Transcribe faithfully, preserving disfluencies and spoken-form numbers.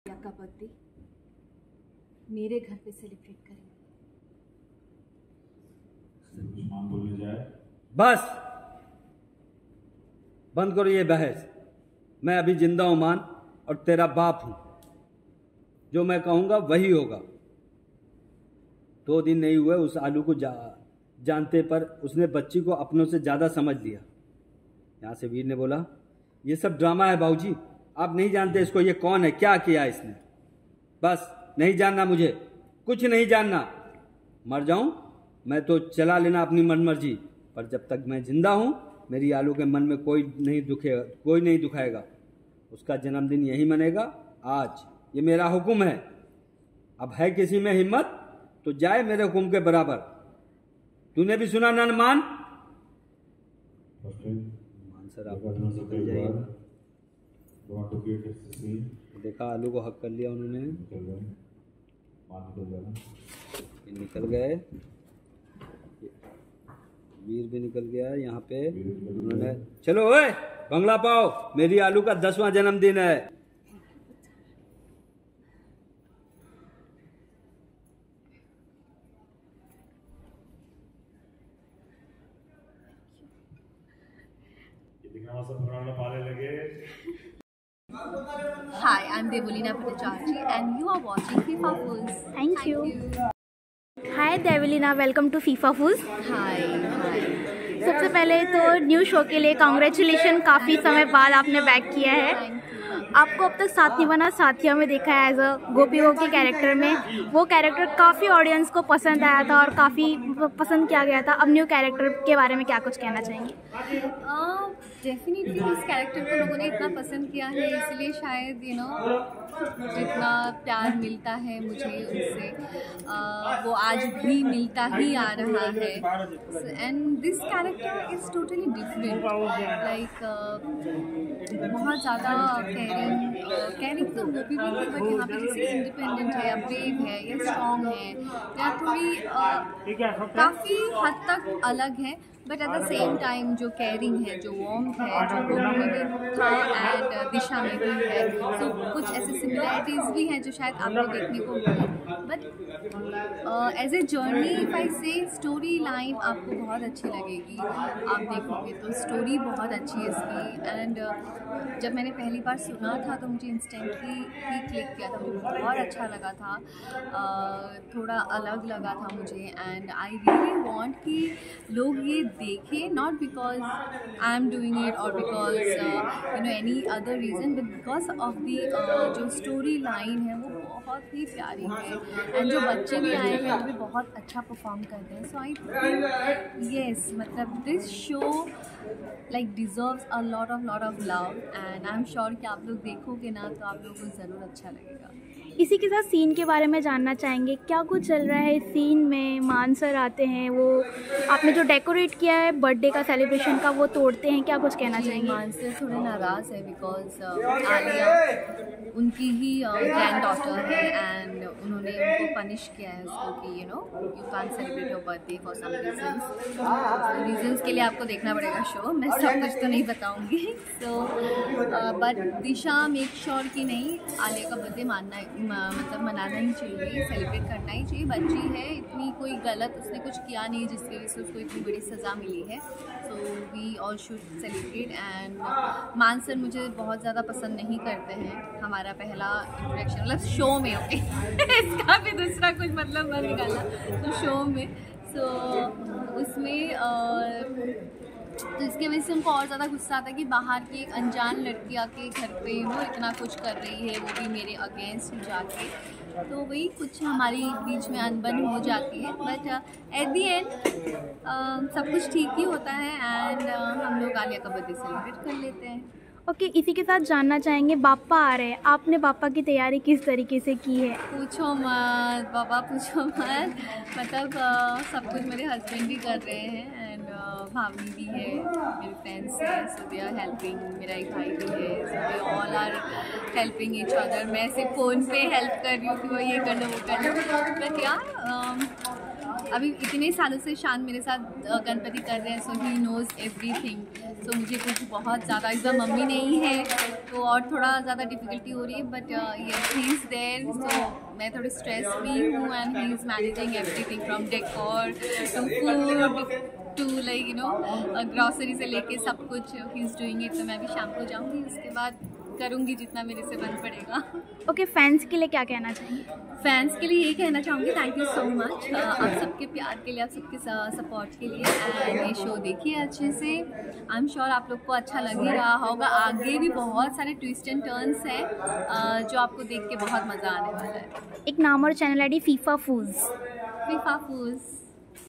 का बर्थडे मेरे घर पे सेलिब्रेट करेंगे। बोलने जाए बस बंद करो ये बहस। मैं अभी जिंदा हूं मान, और तेरा बाप हूं। जो मैं कहूंगा वही होगा। दो दिन नहीं हुए उस आलू को जा, जानते पर उसने बच्ची को अपनों से ज्यादा समझ लिया। यहां से वीर ने बोला, ये सब ड्रामा है बाबूजी, आप नहीं जानते इसको। ये कौन है, क्या किया इसने। बस नहीं जानना, मुझे कुछ नहीं जानना। मर जाऊं मैं तो चला लेना अपनी मनमर्जी, पर जब तक मैं जिंदा हूं मेरी आलू के मन में कोई नहीं दुखेगा, कोई नहीं दुखाएगा। उसका जन्मदिन यही मनेगा आज। ये मेरा हुक्म है। अब है किसी में हिम्मत तो जाए मेरे हुक्म के बराबर। तूने भी सुना ना मान? मान सर आप निकल जाइएगा। देखा आलू को हक कर लिया उन्होंने, निकल गए। वीर भी निकल गया यहाँ पे। उन्होंने चलो ओए बंगला पाओ, मेरी आलू का दसवां जन्मदिन है। Hi, I'm Devolina Bhattacharjee and you are watching FIFA Fools. Thank Thank you. you. Hi Devolina, welcome to FIFA Fools. Hi, hi. सबसे पहले तो न्यू शो के लिए कांग्रेचुलेशन, काफ़ी समय बाद आपने बैक किया है। Thank you. आपको अब तक साथ निभाना साथिया में देखा है एज अ गोपी वो के कैरेक्टर में। वो कैरेक्टर काफ़ी ऑडियंस को पसंद आया था और काफ़ी पसंद किया गया था। अब न्यू कैरेक्टर के बारे में क्या कुछ कहना चाहेंगे? डेफिनेटली uh, इस कैरेक्टर को लोगों ने इतना पसंद किया है, इसलिए शायद यू नो जितना प्यार मिलता है मुझे उनसे uh, वो आज भी मिलता ही आ रहा है। And this character is totally different, like बहुत ज़्यादा कैरिंग कैरिंग तो वो भी थी, बट यहाँ पे जैसे इंडिपेंडेंट है या ब्रेव है या स्ट्रॉन्ग है या थोड़ी uh, काफ़ी हद तक अलग है, but at the same time जो केयरिंग है, जो वार्मथ है, जो गोपी में भी था एंड दिशा में भी है। सो so, कुछ ऐसे सिमिलैरिटीज़ भी हैं जो शायद आपको देखने को मिले। But as a journey if I say story line आपको बहुत अच्छी लगेगी। आप देखोगे तो स्टोरी बहुत अच्छी है इसकी। एंड uh, जब मैंने पहली बार सुना था तो मुझे इंस्टेंटली ही क्लिक किया था, मुझे बहुत अच्छा लगा था। uh, थोड़ा अलग लगा था मुझे। एंड आई रियली वॉन्ट कि लोग ये देखें, not because I am doing it और because you know any other reason, but because of the जो स्टोरी लाइन है वो बहुत ही प्यारी है। एंड जो बच्चे भी आए हैं वो भी बहुत अच्छा परफॉर्म कर रहे हैं। सो आई थिंक येस, मतलब this show like deserves a lot of lot of love and I am sure कि आप लोग देखोगे ना तो आप लोगों को ज़रूर अच्छा लगेगा। इसी के साथ सीन के बारे में जानना चाहेंगे, क्या कुछ चल रहा है सीन में? मान सर आते हैं, वो आपने जो डेकोरेट किया है बर्थडे का सेलिब्रेशन का वो तोड़ते हैं, क्या कुछ कहना चाहेंगे? मान सर थोड़े नाराज़ है बिकॉज आलिया उनकी ही ग्रैंड डॉटर है एंड उन्होंने उनको पनिश किया है उसको कि you know you can celebrate your birthday for some reasons. Reasons के लिए आपको देखना पड़ेगा शो, मैं सब कुछ तो नहीं बताऊंगी। So but Disha make sure कि नहीं, आलिया का बर्थडे मानना मतलब मनाना ही चाहिए, सेलिब्रेट करना ही चाहिए। बच्ची है, इतनी कोई गलत उसने कुछ किया नहीं जिसकी वजह से उसको इतनी बड़ी सज़ा मिली है। So we all should celebrate. And Maan sir मुझे बहुत ज़्यादा पसंद नहीं करते हैं। हमारा पहला इंट्रोडक्शन मतलब शो में, ओके इसका भी दूसरा कुछ मतलब मत निकालना, तो शो में सो so, उसमें uh, तो इसकी वजह से उनको और ज़्यादा गुस्सा आता है कि बाहर की एक अनजान लड़की आके घर पे वो इतना कुछ कर रही है, वो भी मेरे अगेंस्ट जाके। तो वही कुछ हमारी बीच में अनबन हो जाती है, बट एट दी एंड सब कुछ ठीक ही होता है एंड uh, हम लोग आलिया का बर्थडे सेलिब्रेट कर लेते हैं। ओके okay, इसी के साथ जानना चाहेंगे, बापा आ रहे हैं, आपने बापा की तैयारी किस तरीके से की है? पूछो मत बाबा, पूछो मत। मतलब uh, सब कुछ मेरे हस्बैंड भी कर रहे हैं एंड uh, भाभी भी है, मेरे फ्रेंड्स हैं, सो दे आर हेल्पिंग। मेरा एक भाई भी है, so they all are helping each other. मैं सिर्फ फ़ोन पे हेल्प कर रही हूँ कि वो ये कर लो वो कर लो, बट यार अभी इतने सालों से शान मेरे साथ अ, गणपति कर रहे हैं, सो ही नोज़ एवरीथिंग। सो मुझे कुछ बहुत ज़्यादा एकदम मम्मी नहीं है तो और थोड़ा ज़्यादा डिफ़िकल्टी हो रही है, but yes he is there. So मैं थोड़ी स्ट्रेस फ्री हूँ and he is managing everything from decor to food to like you know grocery से लेके सब कुछ ही इज़ डूइंग इट। तो मैं भी शाम को जाऊँगी, उसके बाद करूँगी जितना मेरे से बन पड़ेगा। ओके, फैंस के लिए क्या कहना चाहेंगे? फैंस के लिए यही कहना चाहूँगी, थैंक यू सो मच आप सबके प्यार के लिए, आप सबके सपोर्ट के लिए। एंड ये शो देखिए अच्छे से, आई एम श्योर आप लोग को अच्छा लग ही रहा होगा। आगे भी बहुत सारे ट्विस्ट एंड टर्न्स हैं uh, जो आपको देख के बहुत मज़ा आने वाला है। एक नाम और चैनल आई डी फीफा फूज। फीफा फूज।